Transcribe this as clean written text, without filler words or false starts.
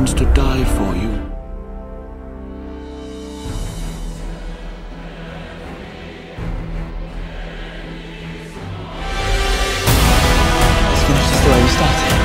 wants to die for you. Let's finish this the way we started.